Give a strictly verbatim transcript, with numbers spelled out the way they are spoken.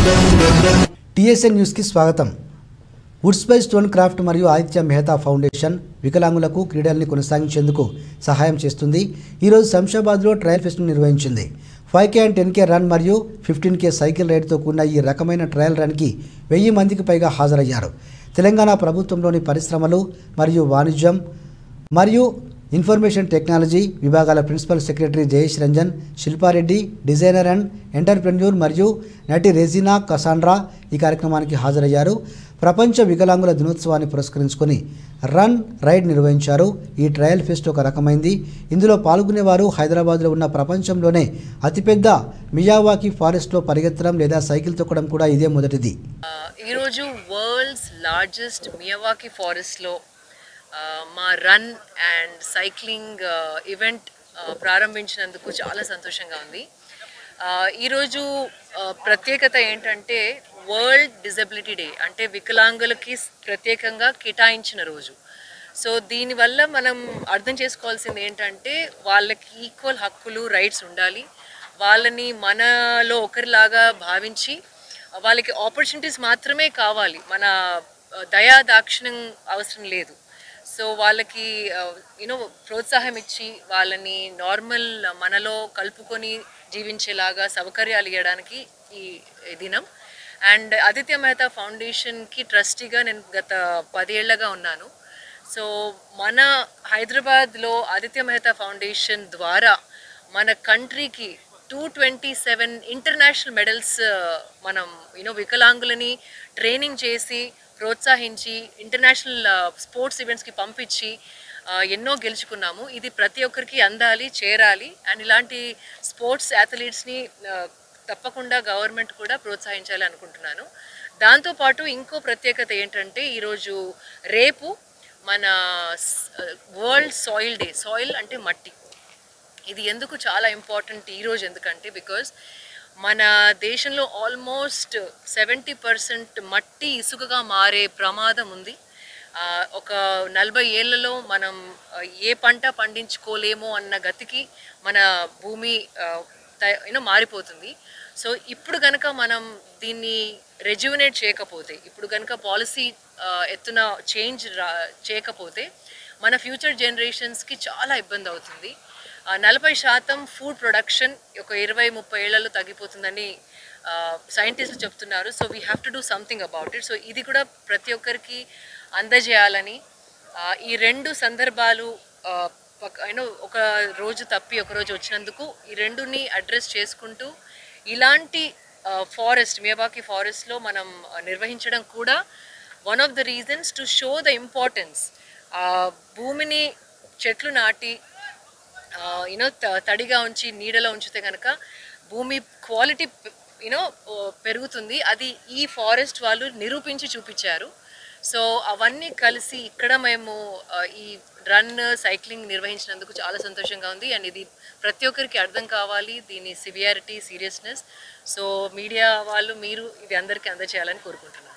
TSN news కి స్వాగతం. Woods by stone craft మరియు ఆదిత్య మెహతా ఫౌండేషన్ వికలాంగులకు క్రీడల్ని కొనసాగించేందుకు సహాయం చేస్తుంది. ఈరోజు శంషాబాద్లో ట్రయల్ ఫెస్ట్ను నిర్వహించింది. Five K and ten K run మరియు ఫిఫ్టీన్ కే సైకిల్ రైడ్తో కూడిన ఈ రకమైన ట్రయల్ రన్కి వెయ్యి మందికి పైగా హాజరయ్యారు. తెలంగాణ ప్రభుత్వంలోని పరిశ్రమలు మరియు వాణిజ్యం మరియు ఇన్ఫర్మేషన్ టెక్నాలజీ విభాగాల principal secretary Jayesh, Ranjan, Shilpa, Reddy, designer and entrepreneur మరియు నటి రెజినా కసాండ్రా ఈ కార్యక్రమానికి హాజరయ్యారు. ప్రపంచ వికలాంగుల దినోత్సవాన్ని పురస్కరించుకొని రన్ రైడ్ నిర్వహించారు. ఈ ట్రయల్ ఫెస్ట్ ఒక రకమైంది. ఇందులో పాల్గొనేవారు హైదరాబాద్లో ఉన్న ప్రపంచంలోనే అతిపెద్ద మియావాకి ఫారెస్ట్లో పరిగెత్తడం లేదా సైకిల్ తొక్కడం కూడా ఇదే మొదటిది. ఈరోజు వరల్డ్స్ లార్జెస్ట్ మియావాకి ఫారెస్ట్లో మా రన్ అండ్ సైక్లింగ్ ఈవెంట్ ప్రారంభించినందుకు చాలా సంతోషంగా ఉంది. ఈరోజు ప్రత్యేకత ఏంటంటే వరల్డ్ డిజబిలిటీ డే, అంటే వికలాంగులకి ప్రత్యేకంగా కేటాయించిన రోజు. సో దీనివల్ల మనం అర్థం చేసుకోవాల్సింది ఏంటంటే వాళ్ళకి ఈక్వల్ హక్కులు, రైట్స్ ఉండాలి. వాళ్ళని మనలో ఒకరిలాగా భావించి వాళ్ళకి ఆపర్చునిటీస్ మాత్రమే కావాలి, మన దయా దాక్షిణ్యం అవసరం లేదు. సో వాళ్ళకి యూనో ప్రోత్సాహం ఇచ్చి వాళ్ళని నార్మల్ మనలో కలుపుకొని జీవించేలాగా సౌకర్యాలు ఇవ్వడానికి ఈ దినం. అండ్ ఆదిత్య మెహతా ఫౌండేషన్కి ట్రస్టీగా నేను గత పదేళ్లగా ఉన్నాను. సో మన హైదరాబాద్లో ఆదిత్య మెహతా ఫౌండేషన్ ద్వారా మన కంట్రీకి two twenty seven international medals మనం యూనో వికలాంగులని ట్రైనింగ్ చేసి ప్రోత్సహించి ఇంటర్నేషనల్ స్పోర్ట్స్ ఈవెంట్స్కి పంపించి ఎన్నో గెలుచుకున్నాము. ఇది ప్రతి ఒక్కరికి అందాలి, చేరాలి. అండ్ ఇలాంటి స్పోర్ట్స్ అథ్లీట్స్ని తప్పకుండా గవర్నమెంట్ కూడా ప్రోత్సహించాలి అనుకుంటున్నాను. దాంతోపాటు ఇంకో ప్రత్యేకత ఏంటంటే ఈరోజు రేపు మన వరల్డ్ సాయిల్ డే. సాయిల్ అంటే మట్టి. ఇది ఎందుకు చాలా ఇంపార్టెంట్ ఈరోజు ఎందుకంటే బికాజ్ మన దేశంలో ఆల్మోస్ట్ సెవెంటీ పర్సెంట్ మట్టి ఇసుకగా మారే ప్రమాదం ఉంది. ఒక నలభై ఏళ్లలో మనం ఏ పంట పండించుకోలేమో అన్న గతికి మన భూమి యూనో మారిపోతుంది. సో ఇప్పుడు కనుక మనం దీన్ని రెజ్యువనేట్ చేయకపోతే, ఇప్పుడు కనుక పాలసీ ఎత్తున చేంజ్ చేయకపోతే మన ఫ్యూచర్ జనరేషన్స్కి చాలా ఇబ్బంది అవుతుంది. నలభై శాతం ఫుడ్ ప్రొడక్షన్ ఒక ఇరవై ముప్పై ఏళ్లలో తగ్గిపోతుందని సైంటిస్టులు చెప్తున్నారు. So we have to do something about it. So ఇది కూడా ప్రతి ఒక్కరికి అందజేయాలని ఈ రెండు సందర్భాలు యూనో ఒక రోజు తప్పి ఒక రోజు వచ్చినందుకు ఈ రెండుని అడ్రస్ చేసుకుంటూ ఇలాంటి ఫారెస్ట్ మియావాకి ఫారెస్ట్లో మనం నిర్వహించడం కూడా one of the reasons to show the importance. భూమిని చెట్లు నాటి యూనో తడిగా ఉంచి నీడలో ఉంచితే కనుక భూమి క్వాలిటీ యూనో పెరుగుతుంది. అది ఈ ఫారెస్ట్ వాళ్ళు నిరూపించి చూపించారు. సో అవన్నీ కలిసి ఇక్కడ మేము ఈ రన్ సైక్లింగ్ నిర్వహించినందుకు చాలా సంతోషంగా ఉంది. అండ్ ఇది ప్రతి ఒక్కరికి అర్థం కావాలి, దీని సివియారిటీ, సీరియస్నెస్. సో మీడియా వాళ్ళు మీరు ఇది అందరికీ అందజేయాలని కోరుకుంటున్నాను.